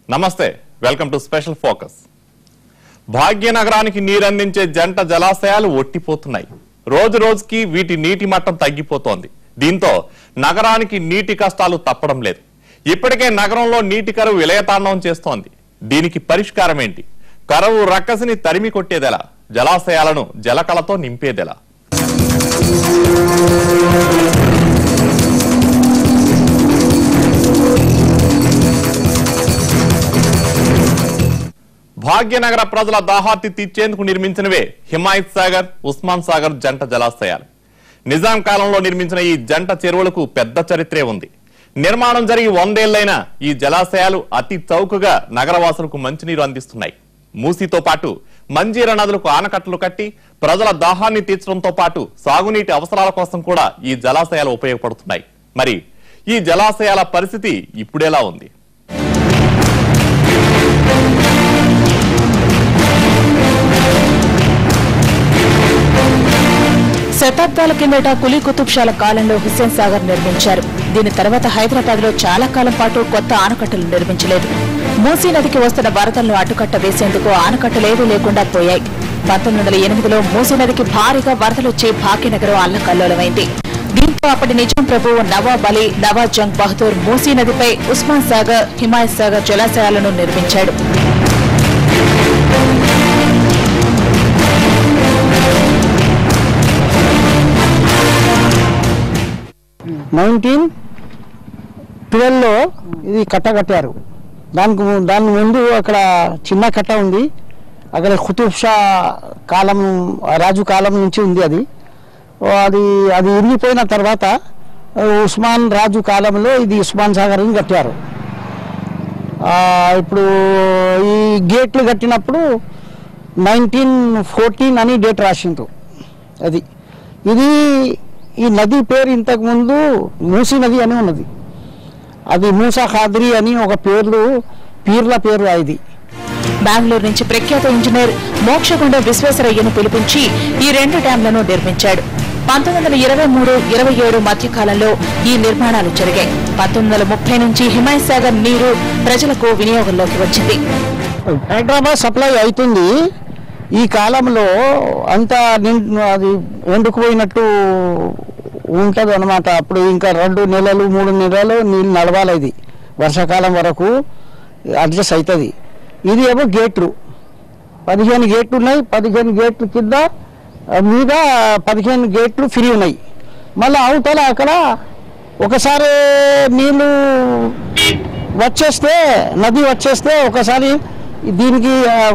నమస్తే welcome to special focus భాగ్యనగరానికి నీరందించే జంట జలాశయాలు ఒట్టిపోతున్నాయి రోజు రోజుకి వీటి నీటి మట్టం తగ్గిపోతోంది దీంతో నగరానికి నీటి కష్టాలు తప్పడం లేదు ఇప్పటికే నగరంలో నీటి కరువు విలయతాండవం చేస్తోంది దీనికి పరిష్కారం ఏంటి కరువు రక్కసిని తరిమి కొట్టేదెలా జలాశయాలను జలకళతో నింపేదెలా భాగ్యనగర ప్రజల దాహార్తి తీర్చేందుకు నిర్మించినవే హిమాయత్ సాగర్ ఉస్మాన్ సాగర్ జంట జలాశయాలు నిజాం కాలంలో నిర్మించిన ఈ జంట చెరువులకు పెద్ద చరిత్రే ఉంది నిర్మాణం జరిగి 100 ఏళ్లైనా ఈ జలాశయాలు అతి చౌకగా నగరవాసులకు మంచినీరు అందిస్తున్నాయి మూసీతో పాటు మంజీర నదులకు ఆనకట్టలు కట్టి ప్రజల దాహాన్ని తీర్చడంతో పాటు సాగునీటి అవసరాల కోసం కూడా ఈ జలాశయాలు ఉపయోగపడుతున్నాయి మరి ఈ జలాశయాల పరిస్థితి ఇప్పుడెలా ఉంది శతాబ్దాల కిందట కులీ కుతుబ్షాల కాలంలో హుస్సేన్ సాగర్ నిర్మించారు దీని తర్వాత హైదరాబాద్ లో చాలా కాలం పాటు కొత్త ఆనకట్టలు నిర్మించలేదు మూసీ నదికి వస్తున్న వరదలను అడ్డుకట్ట వేసేందుకు ఆనకట్టలేవీ లేకుండా పోయాయి 1908లో మూసీ నదికి భారీగా వరదలొచ్చి భాగ్యనగరం అల్లకల్లోలమైంది దీంతో అప్పటి నిజాం ప్రభువు నవాబ్ అలీ నవాజ్ జంగ్ బహదూర్ మూసీ నదిపై ఉస్మాన్ సాగర్ హిమాయత్ సాగర్ జలాశయాలను నిర్మించాడు లో ఇది కట్ట కట్టారు దాని ముందు అక్కడ చిన్న కట్ట ఉంది అక్కడ ఖుతుబ్ షా కాలం రాజు కాలం నుంచి ఉంది అది అది ఇరిగిపోయిన తర్వాత ఉస్మాన్ రాజు కాలంలో ఇది ఉస్మాన్ సాగర్ అని కట్టారు ఇప్పుడు ఈ గేట్లు కట్టినప్పుడు 1914 అని డేట్ రాసిండ్రు అది ఇది ఈ నది పేరు ఇంతకు ముందు మూసీ నది అని ఉన్నది అది మూసా ఖాద్రి అని ఒక పీర్ల పేరు ఇది బెంగళూరు నుంచి ప్రఖ్యాత ఇంజనీర్ మోక్షగుండ విశ్వేశ్వరయ్యను పిలిపించి ఈ 2 డ్యాంలను నిర్మించాడు 1923-27 మధ్యకాలంలో ఈ నిర్మాణాలు జరిగాయి 1930 నుంచి హిమాయత్ సాగర్ నీరు ప్రజలకు వినియోగంలోకి వచ్చింది హైదరాబాద్ సప్లై అవుతుంది ఈ కాలంలో అంతా అది ఎండుకుపోయినట్టు ఉంటది అన్నమాట అప్పుడు ఇంకా 2 నెలలు 3 నెలలు నీళ్ళు నడవాలి ఇది వర్షాకాలం వరకు అడ్జస్ట్ అవుతుంది ఇది ఏమో గేట్లు 15 గేట్లు ఉన్నాయి 15 గేట్లు కింద మీద 15 గేట్లు ఫ్రీ ఉన్నాయి మళ్ళీ అవతల అక్కడ ఒకసారి నీళ్ళు వచ్చేస్తే నది వచ్చేస్తే ఒకసారి దీనికి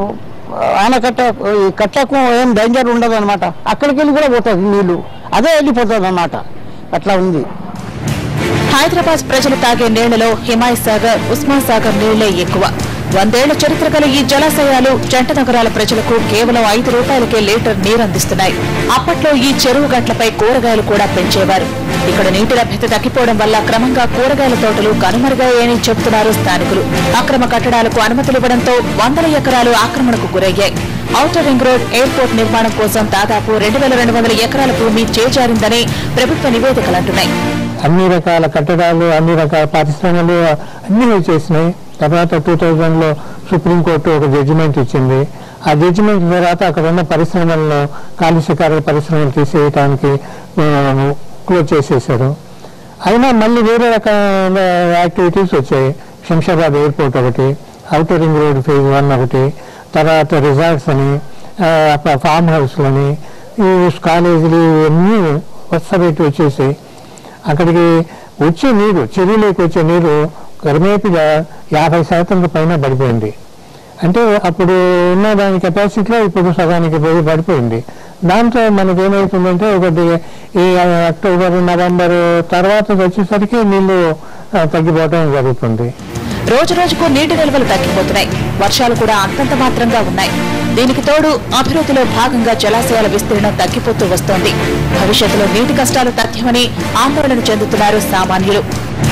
కట్టకు ఏం డేంజర్ ఉండదు అనమాట అక్కడికి వెళ్ళి కూడా పోతుంది నీళ్లు అదే వెళ్ళిపోతుంది అన్నమాట అట్లా ఉంది హైదరాబాద్ ప్రజలు తాగే నీళ్లలో హిమాయత్ సాగర్ ఉస్మాన్ సాగర్ నీళ్లే ఎక్కువ 100 ఏళ్ల చరిత్ర గల ఈ జలాశయాలు జంట నగరాల ప్రజలకు కేవలం 5 రూపాయలకే లీటర్ నీరు అందిస్తున్నాయి అప్పట్లో ఈ చెరువు గట్లపై కూరగాయలు కూడా పెంచేవారు ఇక్కడ నీటి లభ్యత తగ్గిపోవడం వల్ల క్రమంగా కూరగాయల తోటలు కనుమరుగాయని చెబుతున్నారు స్థానికులు అక్రమ కట్టడాలకు అనుమతులివ్వడంతో 100 ఎకరాలు ఆక్రమణకు గురయ్యాయి ఔటర్ రింగ్ రోడ్ ఎయిర్పోర్ట్ నిర్మాణం కోసం దాదాపు 2200 ఎకరాల భూమి చేజారిందని ప్రభుత్వ నివేదికలంటున్నాయి అన్ని రకాల కట్టడాలు అన్ని రకాల పరిశ్రమలు అన్ని వచ్చేసినాయి తర్వాత 2000లో సుప్రీంకోర్టు ఒక జడ్జిమెంట్ ఇచ్చింది ఆ జడ్జిమెంట్ తర్వాత అక్కడ ఉన్న పరిశ్రమల్లో కాలుష్యకారక పరిశ్రమలు తీసేయడానికి క్లోజ్ చేసేసారు అయినా మళ్ళీ వేరే రకాల యాక్టివిటీస్ వచ్చాయి శంషాబాద్ ఎయిర్పోర్ట్ ఒకటి ఔటర్ రింగ్ రోడ్ ఫేజ్ 1 ఒకటి తర్వాత రిసార్ట్స్ అని ఫామ్ హౌస్లని కాలేజీలు ఇవన్నీ వరుసపెట్టి వచ్చేసాయి అక్కడికి వచ్చే నీరు చెరువులోకి వచ్చే నీరు క్రమేపీగా 50% పైన పడిపోయింది అంటే అప్పుడు ఉన్న దాని కెపాసిటీలో ఇప్పుడు సగానికి పడిపోయింది దాంతో మనకి ఏమవుతుందంటే ఒకటి ఈ అక్టోబర్ నవంబర్ తర్వాత వచ్చేసరికి నీళ్లు తగ్గిపోవడం జరుగుతుంది రోజు రోజుకు నీటి నిల్వలు తగ్గిపోతున్నాయి వర్షాలు కూడా అంతంత మాత్రంగా ఉన్నాయి దీనికి తోడు అభివృద్ధిలో భాగంగా జలాశయాల విస్తీర్ణం తగ్గిపోతూ వస్తోంది భవిష్యత్తులో నీటి కష్టాలు తథ్యమని ఆందోళన చెందుతున్నారు సామాన్యులు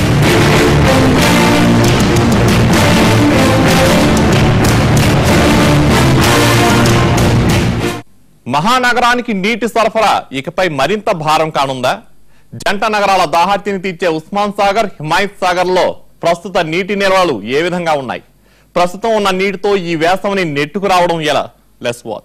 మహానగరానికి నీటి సరఫరా ఇకపై మరింత భారం కానుందా జంట నగరాల దాహార్తిని తీర్చే ఉస్మాన్ సాగర్ హిమాయత్ సాగర్ లో ప్రస్తుత నీటి నిల్వలు ఏ విధంగా ఉన్నాయి ప్రస్తుతం ఉన్న నీటితో ఈ వేసవిని నెట్టుకు రావడం ఎలా? Let's watch.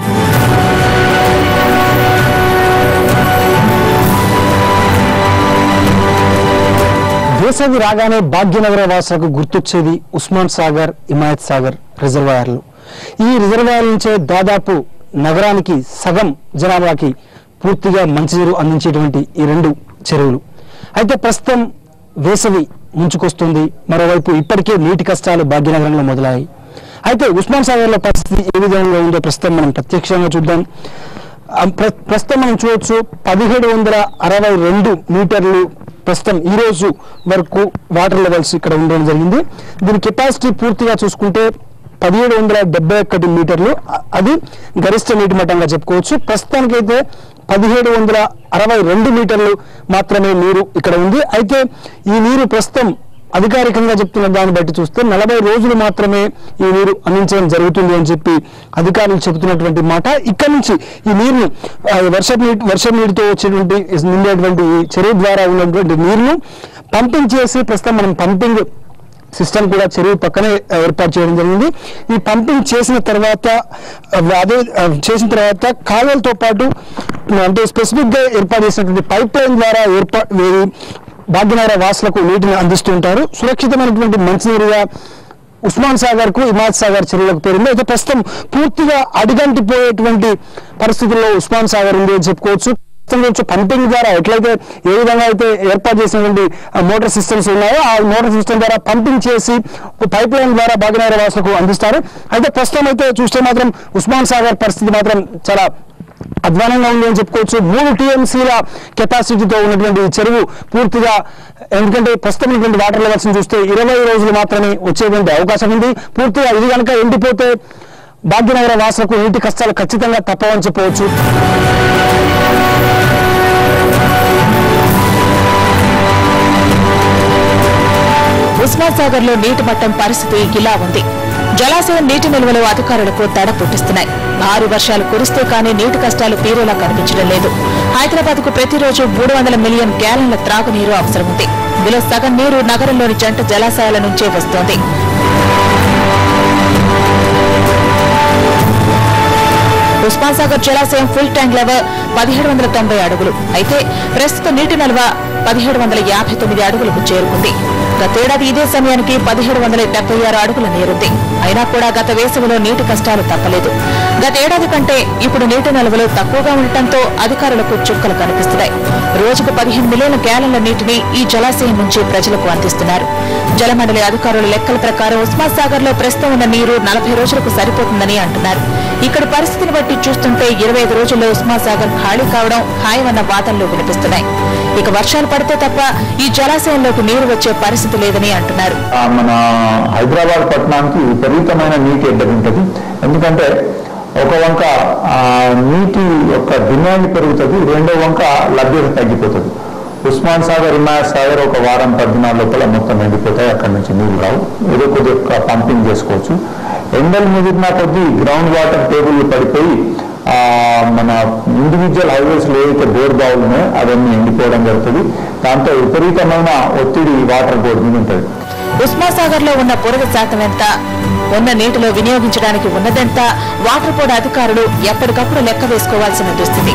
వేసవి రాగానే భాగ్యనగర వాసులకు గుర్తొచ్చేది ఉస్మాన్ సాగర్, హిమాయత్ సాగర్ రిజర్వాయర్లు. ఈ రిజర్వాయర్ నుంచే దాదాపు నగరానికి సగం జనాభాకి పూర్తిగా మంచినీరు అందించేటువంటి ఈ రెండు చెరువులు. అయితే ప్రస్తుతం వేసవి ముంచుకొస్తుంది. మరోవైపు ఇప్పటికే నీటి కష్టాలు భాగ్యనగరంలో మొదలయ్యాయి. అయితే ఉస్మాన్ సాగర్లో పరిస్థితి ఏ విధంగా ఉందో ప్రస్తుతం మనం ప్రత్యక్షంగా చూద్దాం. ప్రస్తుతం మనం చూడొచ్చు 1762 మీటర్లు ప్రస్తుతం ఈ రోజు వరకు వాటర్ లెవెల్స్ ఇక్కడ ఉండడం జరిగింది. దీని కెపాసిటీ పూర్తిగా చూసుకుంటే 1771 మీటర్లు, అది గరిష్ట నీటి మట్టంగా చెప్పుకోవచ్చు. ప్రస్తుతానికైతే 1762 మీటర్లు మాత్రమే నీరు ఇక్కడ ఉంది. అయితే ఈ నీరు ప్రస్తుతం అధికారికంగా చెప్తున్న దాన్ని బట్టి చూస్తే 40 రోజులు మాత్రమే ఈ నీరు అందించడం జరుగుతుంది అని చెప్పి అధికారులు చెబుతున్నటువంటి మాట. ఇక్కడ నుంచి ఈ నీరును వర్షం నీటితో వచ్చేటువంటి నిండేటువంటి చెరువు ద్వారా ఉన్నటువంటి నీరును పంపింగ్ చేసి ప్రస్తుతం మనం పంపింగ్ సిస్టమ్ కూడా చెరువు పక్కనే ఏర్పాటు చేయడం జరిగింది. ఈ పంపింగ్ చేసిన తర్వాత కాలువలతో పాటు అంటే స్పెసిఫిక్ గా ఏర్పాటు చేసినటువంటి పైప్ లైన్ ద్వారా భాగ్యనగర వాసులకు నీటిని అందిస్తూ ఉంటారు. సురక్షితమైనటువంటి మంచినీరుగా ఉస్మాన్ సాగర్ కు, హిమాయత్ సాగర్ చెరువులకు పేరుంది. అయితే ప్రస్తుతం పూర్తిగా అడిగంటిపోయేటువంటి పరిస్థితుల్లో ఉస్మాన్ సాగర్ ఉంది అని చెప్పుకోవచ్చు. పంపింగ్ ద్వారా ఎట్లయితే ఏ విధంగా అయితే ఏర్పాటు చేసినటువంటి మోటార్ సిస్టమ్స్ ఉన్నాయో ఆ మోటార్ సిస్టమ్ ద్వారా పంపింగ్ చేసి పైప్ లైన్ ద్వారా భాగ్యనగర వాసులకు అందిస్తారు. అయితే ప్రస్తుతం అయితే చూస్తే మాత్రం ఉస్మాన్ సాగర్ పరిస్థితి మాత్రం చాలా అధ్వానంగా ఉంది అని చెప్పుకోవచ్చు. 3 TMCల కెపాసిటీతో ఉన్నటువంటి చెరువు పూర్తిగా, ఎందుకంటే ప్రస్తుతం ఉన్నటువంటి వాటర్ లెవెల్స్ చూస్తే 20 రోజులు మాత్రమే వచ్చేటువంటి అవకాశం ఉంది. పూర్తిగా ఇది కనుక ఎండిపోతే భాగ్యనగర వాసులకు నీటి కష్టాలు ఖచ్చితంగా తప్పవని చెప్పవచ్చు. ఉస్మాన్ సాగర్ లో నీటి మట్టం పరిస్థితి ఇలా ఉంది. జలాశయం నీటి నిల్వలు అధికారులకు దడ పుట్టిస్తున్నాయి. 6 వర్షాలు కురిస్తే కానీ నీటి కష్టాలు తీరేలా కనిపించడం లేదు. హైదరాబాద్ కు ప్రతిరోజు 300 మిలియన్ గ్యాలన్ల త్రాగునీరు అవసరం ఉంది. ఇందులో సగం నీరు నగరంలోని జంట జలాశయాల నుంచే వస్తోంది. ఉస్మాన్ సాగర్ జలాశయం ఫుల్ ట్యాంక్ లెవెల్ 1790 అడుగులు. అయితే ప్రస్తుత నీటి నిల్వ 1759 అడుగులకు చేరుకుంది. గతేడాది ఇదే సమయానికి 1776 అడుగుల నీరుంది. అయినా కూడా గత వేసవిలో నీటి కష్టాలు తప్పలేదు. గతేడాది కంటే ఇప్పుడు నీటి నిల్వలు తక్కువగా ఉండటంతో అధికారులకు చుక్కలు కనిపిస్తున్నాయి. రోజుకు 15 మిలియన్ల గ్యాలన్ల నీటిని ఈ జలాశయం నుంచి ప్రజలకు అందిస్తున్నారు. జలమండలి అధికారుల లెక్కల ప్రకారం ఉస్మాన్ సాగర్ లో ప్రస్తుతం ఉన్న నీరు 40 రోజులకు సరిపోతుందని అంటున్నారు. ఇక్కడ పరిస్థితిని బట్టి చూస్తుంటే 25 రోజుల్లో ఉస్మాన్ సాగర్ ఖాళీ కావడం ఖాయమన్న వాదనలు వినిపిస్తున్నాయి. ఇక వర్షాలు పడితే తప్ప ఈ జలాశయంలోకి నీరు వచ్చే పరిస్థితి లేదని అంటున్నారు. మన హైదరాబాద్ పట్టణానికి విపరీతమైన నీటి ఎద్దడి ఉంటుంది. ఎందుకంటే ఒక వంక నీటి యొక్క డిమాండ్ పెరుగుతుంది, రెండో వంక లభ్యత తగ్గిపోతుంది. ఉస్మాన్ సాగర్, హిమాయత్ సాగర్ ఒక వారం 10 దినాల లోపల మొత్తం ఎండిపోతాయి. అక్కడి నుంచి నీళ్ళు రావు. ఏదో కొద్దిగా పంపింగ్ చేసుకోవచ్చు. ఎండలు ముదిరిన కొద్దీ గ్రౌండ్ వాటర్ టేబుల్ పడిపోయి మన ఇండివిజువల్ హైవేస్ లో ఏదైతే బోర్ బావులు ఉన్నాయో అవన్నీ ఎండిపోవడం జరుగుతుంది. దాంతో విపరీతమైన ఒత్తిడి వాటర్ బోర్డు మీద ఉంటుంది. ఉస్మాన్ సాగర్ లో ఉన్న పొరుగు శాతం ఎంత, ఉన్న నీటిలో వినియోగించడానికి ఉన్నదెంత, వాటర్ బోర్డు అధికారులు ఎప్పటికప్పుడు లెక్క వేసుకోవాల్సిన దుస్థితి.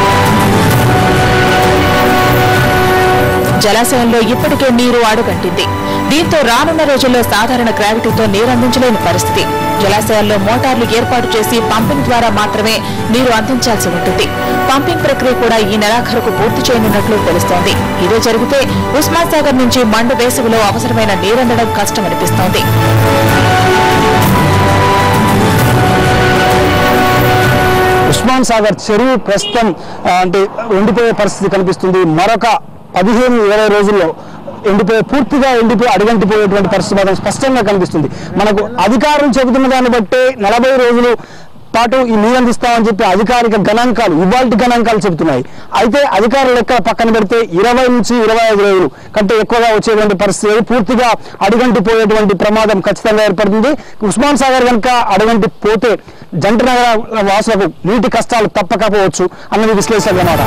జలాశయంలో ఇప్పటికే నీరు అడుగంటింది. దీంతో రానున్న రోజుల్లో సాధారణ గ్రావిటీతో నీరు అందించలేని పరిస్థితి. జలాశయాల్లో మోటార్లు ఏర్పాటు చేసి పంపింగ్ ద్వారా మాత్రమే నీరు అందించాల్సి ఉంటుంది. పంపింగ్ ప్రక్రియ కూడా ఈ నెలాఖరుకు పూర్తి చేయనున్నట్లు తెలుస్తోంది. ఇదే జరిగితే ఉస్మాన్ సాగర్ నుంచి మండు వేసవిలో అవసరమైన నీరందడం కష్టమనిపిస్తోంది. ఉస్మాన్ సాగర్ చెరువు ప్రస్తుతం అంటే ఎండిపోయే పరిస్థితి కనిపిస్తుంది. మరొక 15-20 రోజుల్లో పూర్తిగా ఎండిపోయి అడుగంటిపోయేటువంటి పరిస్థితి మాత్రం స్పష్టంగా కనిపిస్తుంది. మనకు అధికారులు చెబుతున్న దాన్ని బట్టి 40 రోజులు పాటు ఈ నీరు అందిస్తామని చెప్పి అధికారిక గణాంకాలు, ఇవాల్టి గణాంకాలు చెబుతున్నాయి. అయితే అధికారుల లెక్క పక్కన పెడితే 20 నుంచి 25 రోజులు కంటే ఎక్కువగా వచ్చేటువంటి పరిస్థితి, పూర్తిగా అడుగంటిపోయేటువంటి ప్రమాదం ఖచ్చితంగా ఏర్పడుతుంది. ఉస్మాన్ సాగర్ కనుక అడుగంటి పోతే జంట నగర వాసులకు నీటి కష్టాలు తప్పకపోవచ్చు అన్నది విశ్లేషణ అన్నమాట.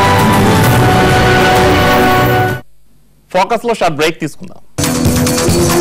ఫోకస్ లో షార్ట్ బ్రేక్ తీసుకుందాం.